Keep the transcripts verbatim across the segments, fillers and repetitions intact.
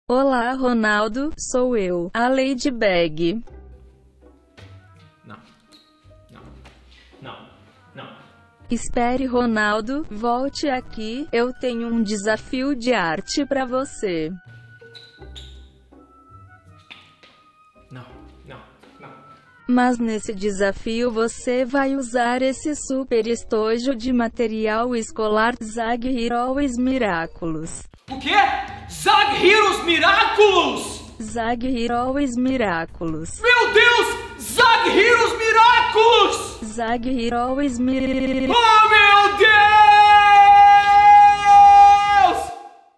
Olá, Ronaldo, sou eu, a Ladybug. Não, não, não, não. Espere, Ronaldo, volte aqui, eu tenho um desafio de arte pra você. Não, não, não. Mas nesse desafio você vai usar esse super estojo de material escolar Zag Heroes Miraculous. O quê? Zag Heroes Miraculous! Zag Heroes Miraculous. Meu Deus! Zag Heroes Miraculous! Zag Heroes Miraculous. Oh, meu Deus!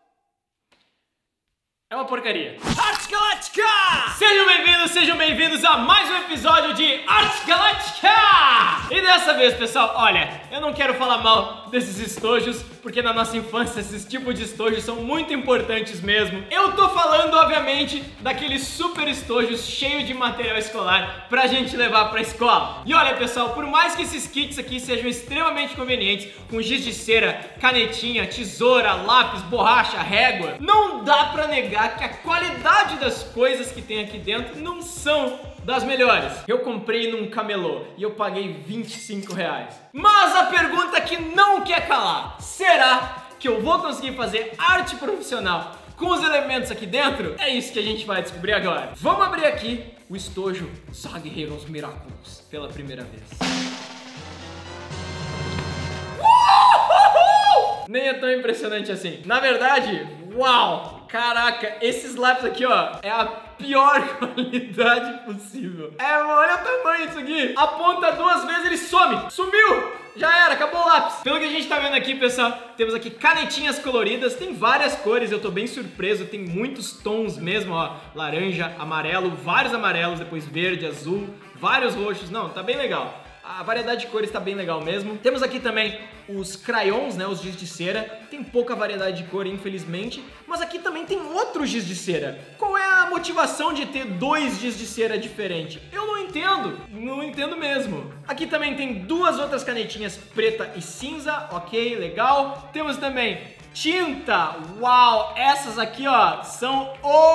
É uma porcaria. Arte Galáctica! Sejam bem-vindos, sejam bem-vindos a mais um episódio de Arte Galáctica! E dessa vez, pessoal, olha, eu não quero falar mal desses estojos, porque na nossa infância esses tipos de estojos são muito importantes mesmo. Eu tô falando, obviamente, daqueles super estojos cheios de material escolar pra gente levar pra escola. E olha, pessoal, por mais que esses kits aqui sejam extremamente convenientes, com giz de cera, canetinha, tesoura, lápis, borracha, régua, não dá pra negar que a qualidade das coisas que tem aqui dentro não são das melhores. Eu comprei num camelô e eu paguei vinte e cinco reais. Mas a pergunta que não quer calar: será que eu vou conseguir fazer arte profissional com os elementos aqui dentro? É isso que a gente vai descobrir agora. Vamos abrir aqui o estojo Zag Heroes Miraculous pela primeira vez. Uhul! Nem é tão impressionante assim. Na verdade, uau! Caraca, esses lápis aqui, ó, é a pior qualidade possível. É, olha o tamanho disso aqui. Aponta duas vezes, ele some. Sumiu. Já era, acabou o lápis. Pelo que a gente tá vendo aqui, pessoal, temos aqui canetinhas coloridas. Tem várias cores, eu tô bem surpreso. Tem muitos tons mesmo, ó. Laranja, amarelo, vários amarelos, depois verde, azul, vários roxos. Não, tá bem legal. A variedade de cores tá bem legal mesmo. Temos aqui também os crayons, né, os giz de cera. Tem pouca variedade de cor, infelizmente. Mas aqui também tem outro giz de cera. Qual é a motivação de ter dois giz de cera diferentes? Eu não entendo. Não entendo mesmo. Aqui também tem duas outras canetinhas, preta e cinza. Ok, legal. Temos também tinta. Uau, essas aqui, ó, são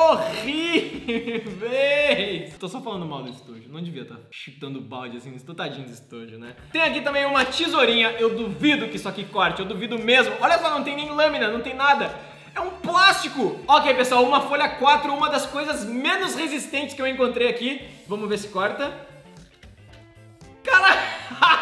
horríveis. Tô só falando mal desse estojo. Não devia estar chutando balde assim, tadinho desse estojo, né? Tem aqui também uma tesourinha. Eu duvido que isso aqui corte, eu duvido mesmo. Olha só, não tem nem lâmina, não tem nada. É um plástico. Ok, pessoal, uma folha quatro, uma das coisas menos resistentes que eu encontrei aqui. Vamos ver se corta. Caralho!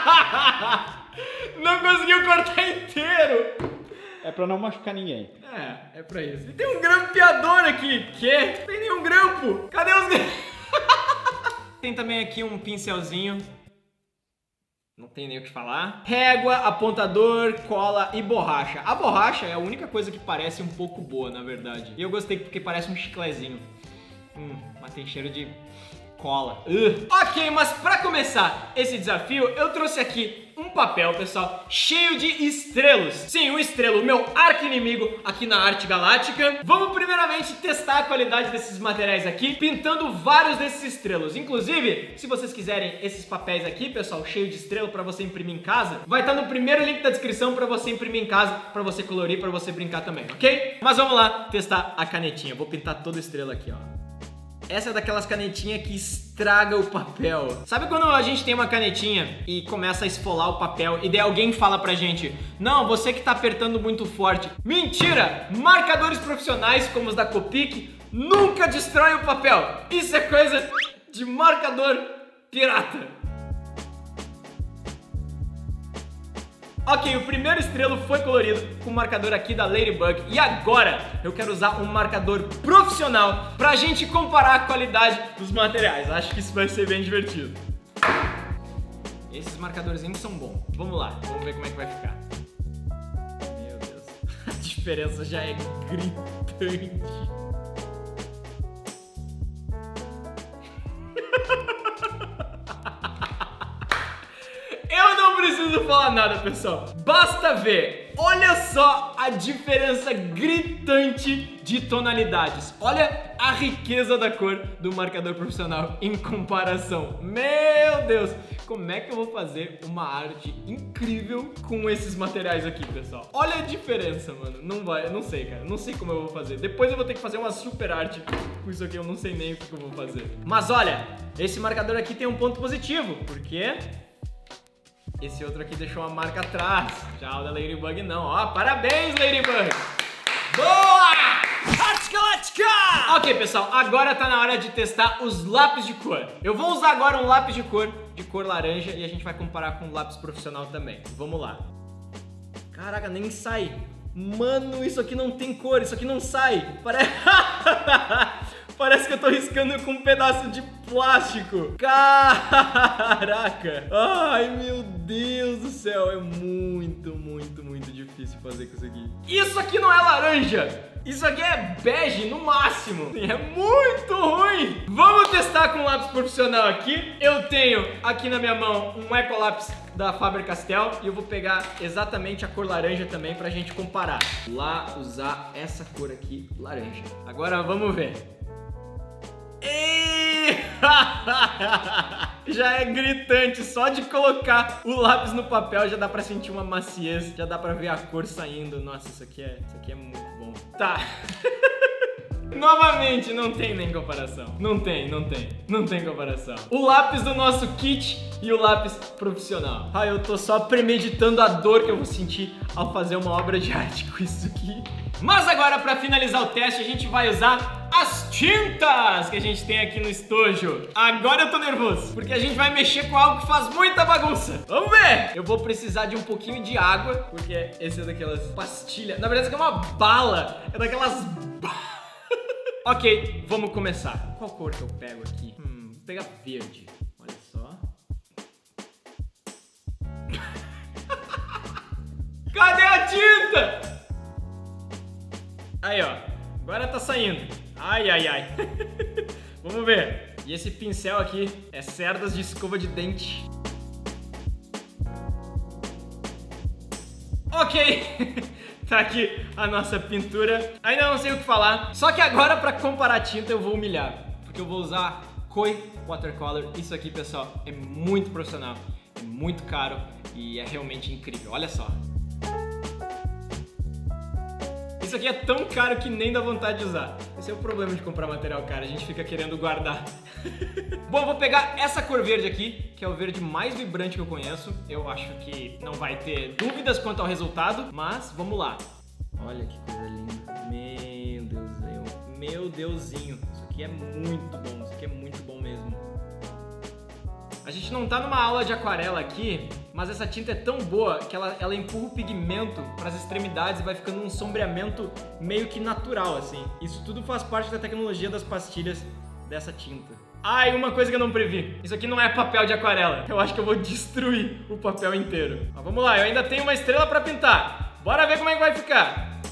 Não conseguiu cortar inteiro. É pra não machucar ninguém. É, é pra isso. E tem um grampeador aqui. Que? Não tem nenhum grampo. Cadê os grampos? Tem também aqui um pincelzinho. Não tem nem o que falar. Régua, apontador, cola e borracha. A borracha é a única coisa que parece um pouco boa, na verdade. E eu gostei porque parece um chiclezinho. Hum, mas tem cheiro de cola. Uh. Ok, mas pra começar esse desafio, eu trouxe aqui um papel, pessoal, cheio de estrelos. Sim, um estrelo, o meu arqui-inimigo aqui na Arte Galáctica. Vamos primeiramente testar a qualidade desses materiais aqui, pintando vários desses estrelos. Inclusive, se vocês quiserem esses papéis aqui, pessoal, cheio de estrela pra você imprimir em casa, vai estar no primeiro link da descrição pra você imprimir em casa, pra você colorir, pra você brincar também, ok? Mas vamos lá testar a canetinha. Vou pintar toda a estrela aqui, ó. Essa é daquelas canetinhas que estraga o papel. Sabe quando a gente tem uma canetinha e começa a esfolar o papel e daí alguém fala pra gente: não, você que tá apertando muito forte. Mentira! Marcadores profissionais como os da Copic nunca destroem o papel. Isso é coisa de marcador pirata. Ok, o primeiro estrelo foi colorido com o marcador aqui da Ladybug. E agora eu quero usar um marcador profissional pra gente comparar a qualidade dos materiais. Acho que isso vai ser bem divertido. Esses marcadorzinhos são bons. Vamos lá, vamos ver como é que vai ficar. Meu Deus, a diferença já é gritante. Eu não preciso falar nada, pessoal. Basta ver olha só a diferença gritante de tonalidades. Olha a riqueza da cor do marcador profissional em comparação. Meu Deus, como é que eu vou fazer uma arte incrível com esses materiais aqui, pessoal? Olha a diferença, mano. Não vai, eu não sei, cara. Não sei como eu vou fazer. Depois eu vou ter que fazer uma super arte com isso aqui. Eu não sei nem o que eu vou fazer. Mas olha, esse marcador aqui tem um ponto positivo, porque esse outro aqui deixou uma marca atrás. Tchau da Ladybug não. Ó, parabéns, Ladybug! Boa! Ok, pessoal, agora tá na hora de testar os lápis de cor. Eu vou usar agora um lápis de cor, de cor laranja, e a gente vai comparar com um lápis profissional também. Vamos lá. Caraca, nem sai. Mano, isso aqui não tem cor, isso aqui não sai. Parece... Parece que eu tô riscando com um pedaço de plástico. Caraca. Ai, meu Deus do céu. É muito, muito, muito difícil fazer com isso aqui. Isso aqui não é laranja. Isso aqui é bege no máximo. É muito ruim. Vamos testar com um lápis profissional aqui. Eu tenho aqui na minha mão um Ecolápis da Faber-Castell e eu vou pegar exatamente a cor laranja também pra gente comparar. Vou lá usar essa cor aqui, laranja. Agora vamos ver. E... já é gritante, só de colocar o lápis no papel já dá pra sentir uma maciez, já dá pra ver a cor saindo. Nossa, isso aqui é, isso aqui é muito bom. Tá. Novamente, não tem nem comparação. Não tem, não tem, não tem comparação. O lápis do nosso kit e o lápis profissional. Ah, eu tô só premeditando a dor que eu vou sentir ao fazer uma obra de arte com isso aqui. Mas agora, pra finalizar o teste, a gente vai usar as tintas que a gente tem aqui no estojo. Agora eu tô nervoso, porque a gente vai mexer com algo que faz muita bagunça. Vamos ver! Eu vou precisar de um pouquinho de água, porque esse é daquelas pastilhas. Na verdade, isso aqui é uma bala. É daquelas... Ok, vamos começar. Qual cor que eu pego aqui? Hum, vou pegar verde. Olha só. Cadê a tinta? Aí, ó. Agora tá saindo. Ai, ai, ai. Vamos ver. E esse pincel aqui é cerdas de escova de dente. Ok. Tá aqui a nossa pintura. Ainda não sei o que falar. Só que agora, pra comparar a tinta, eu vou humilhar. Porque eu vou usar Koi Watercolor. Isso aqui, pessoal, é muito profissional. É muito caro e é realmente incrível. Olha só. Isso aqui é tão caro que nem dá vontade de usar. Esse é o problema de comprar material caro, a gente fica querendo guardar. Bom, eu vou pegar essa cor verde aqui, que é o verde mais vibrante que eu conheço. Eu acho que não vai ter dúvidas quanto ao resultado, mas vamos lá. Olha que coisa linda. Meu Deus, meu Deusinho. Isso aqui é muito bom, isso aqui é muito bom mesmo. A gente não tá numa aula de aquarela aqui, mas essa tinta é tão boa que ela, ela empurra o pigmento para as extremidades e vai ficando um sombreamento meio que natural, assim. Isso tudo faz parte da tecnologia das pastilhas dessa tinta. Ah, e uma coisa que eu não previ. Isso aqui não é papel de aquarela. Eu acho que eu vou destruir o papel inteiro. Mas vamos lá, eu ainda tenho uma estrela para pintar. Bora ver como é que vai ficar.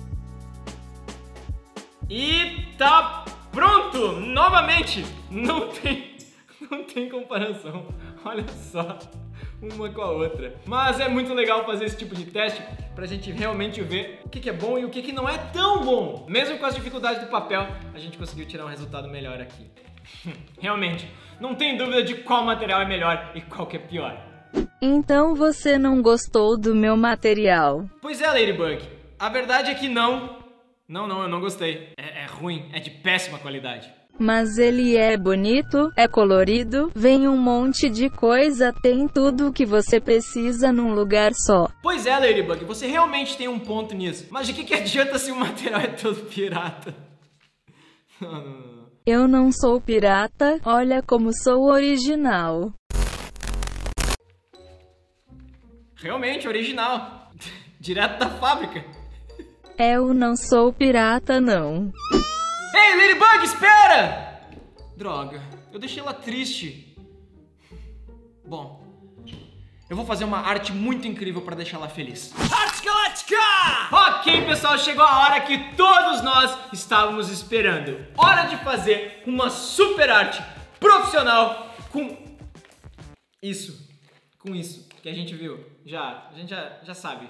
E tá pronto! Novamente, não tem... Não tem comparação, olha só, uma com a outra. Mas é muito legal fazer esse tipo de teste pra gente realmente ver o que que é bom e o que que não é tão bom. Mesmo com as dificuldades do papel, a gente conseguiu tirar um resultado melhor aqui. Realmente, não tem dúvida de qual material é melhor e qual que é pior. Então você não gostou do meu material? Pois é, Ladybug, a verdade é que não. Não, não, eu não gostei. É, é ruim, é de péssima qualidade. Mas ele é bonito, é colorido, vem um monte de coisa, tem tudo o que você precisa num lugar só. Pois é, Ladybug, você realmente tem um ponto nisso. Mas de que, que adianta se o material é todo pirata? Não, não, não. Eu não sou pirata, olha como sou original. Realmente, original. Direto da fábrica. Eu não sou pirata, não. Ei, Ladybug, espera! Droga, eu deixei ela triste. Bom, eu vou fazer uma arte muito incrível para deixar ela feliz. Arte Galáctica! Ok, pessoal, chegou a hora que todos nós estávamos esperando. Hora de fazer uma super arte profissional com isso. Com isso que a gente viu. Já, a gente já, já sabe.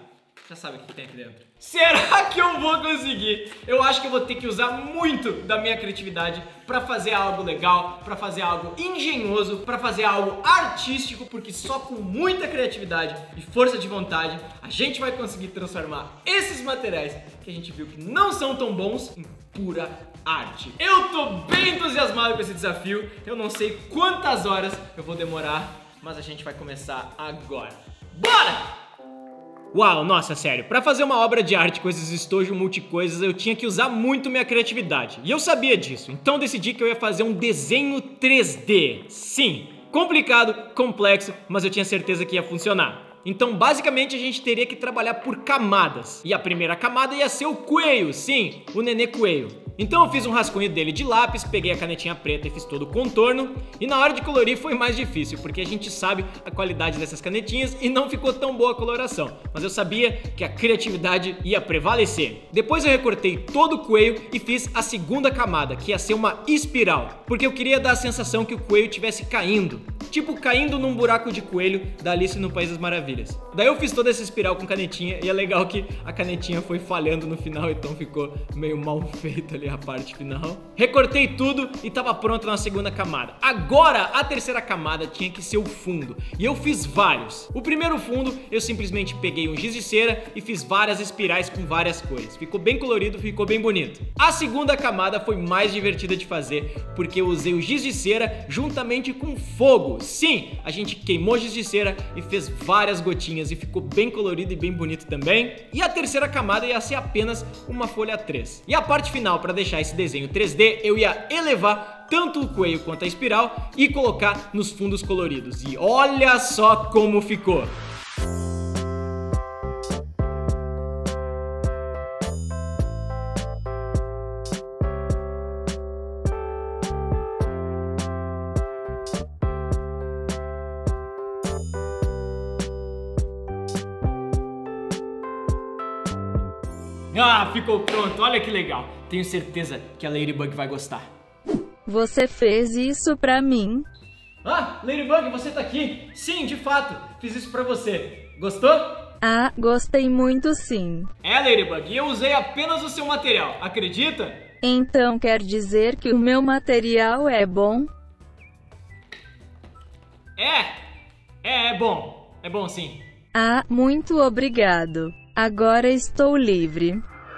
Já sabe o que tem aqui dentro. Será que eu vou conseguir? Eu acho que eu vou ter que usar muito da minha criatividade pra fazer algo legal, pra fazer algo engenhoso, pra fazer algo artístico, porque só com muita criatividade e força de vontade a gente vai conseguir transformar esses materiais que a gente viu que não são tão bons em pura arte. Eu tô bem entusiasmado com esse desafio. Eu não sei quantas horas eu vou demorar, mas a gente vai começar agora. Bora! Uau, nossa, sério, pra fazer uma obra de arte com esses estojos multicoisas eu tinha que usar muito minha criatividade. E eu sabia disso, então decidi que eu ia fazer um desenho três D. Sim, complicado, complexo, mas eu tinha certeza que ia funcionar. Então basicamente a gente teria que trabalhar por camadas. E a primeira camada ia ser o coelho, sim, o nenê coelho. Então eu fiz um rascunho dele de lápis, peguei a canetinha preta e fiz todo o contorno. E na hora de colorir foi mais difícil, porque a gente sabe a qualidade dessas canetinhas e não ficou tão boa a coloração. Mas eu sabia que a criatividade ia prevalecer. Depois eu recortei todo o coelho e fiz a segunda camada, que ia ser uma espiral, porque eu queria dar a sensação que o coelho estivesse caindo. Tipo caindo num buraco de coelho da Alice no País das Maravilhas. Daí eu fiz toda essa espiral com canetinha e é legal que a canetinha foi falhando no final, então ficou meio mal feito ali a parte final. Recortei tudo e tava pronto na segunda camada. Agora a terceira camada tinha que ser o fundo e eu fiz vários. O primeiro fundo eu simplesmente peguei um giz de cera e fiz várias espirais com várias cores. Ficou bem colorido, ficou bem bonito. A segunda camada foi mais divertida de fazer porque eu usei o giz de cera juntamente com fogo. Sim, a gente queimou giz de cera e fez várias gotinhas e ficou bem colorido e bem bonito também. E a terceira camada ia ser apenas uma folha três. E a parte final, para deixar esse desenho três D, eu ia elevar tanto o coelho quanto a espiral e colocar nos fundos coloridos. E olha só como ficou! Ah, ficou pronto, olha que legal. Tenho certeza que a Ladybug vai gostar. Você fez isso pra mim? Ah, Ladybug, você tá aqui? Sim, de fato, fiz isso pra você. Gostou? Ah, gostei muito sim. É, Ladybug, e eu usei apenas o seu material, acredita? Então quer dizer que o meu material é bom? É, é, é bom, é bom sim. Ah, muito obrigado. Agora estou livre.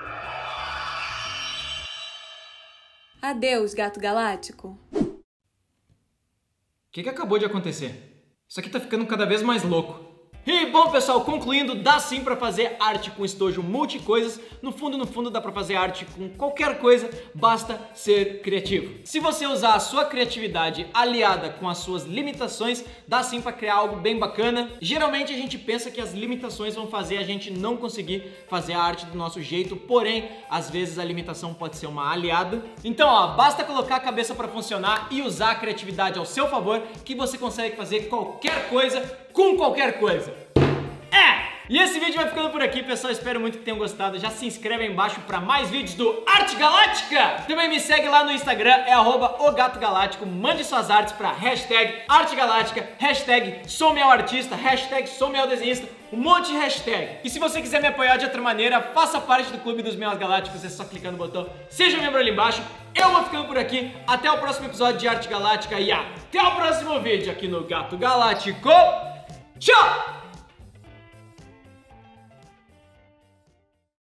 Adeus, gato galáctico. O que, que acabou de acontecer? Isso aqui tá ficando cada vez mais louco. E bom, pessoal, concluindo, dá sim pra fazer arte com estojo multicoisas. No fundo, no fundo, dá pra fazer arte com qualquer coisa, basta ser criativo. Se você usar a sua criatividade aliada com as suas limitações, dá sim pra criar algo bem bacana. Geralmente a gente pensa que as limitações vão fazer a gente não conseguir fazer a arte do nosso jeito, porém, às vezes a limitação pode ser uma aliada. Então, ó, basta colocar a cabeça pra funcionar e usar a criatividade ao seu favor, que você consegue fazer qualquer coisa com qualquer coisa. É! E esse vídeo vai ficando por aqui, pessoal. Espero muito que tenham gostado. Já se inscreve aí embaixo para mais vídeos do Arte Galáctica. Também me segue lá no Instagram, é arroba o gato galáctico. Mande suas artes para hashtag Arte Galáctica, hashtag Sou Meu Artista, hashtag Sou Meu Desenhista, um monte de hashtag. E se você quiser me apoiar de outra maneira, faça parte do Clube dos Meus Galácticos. É só clicar no botão Seja Membro ali embaixo. Eu vou ficando por aqui. Até o próximo episódio de Arte Galáctica e até o próximo vídeo aqui no Gato Galáctico. Tchau!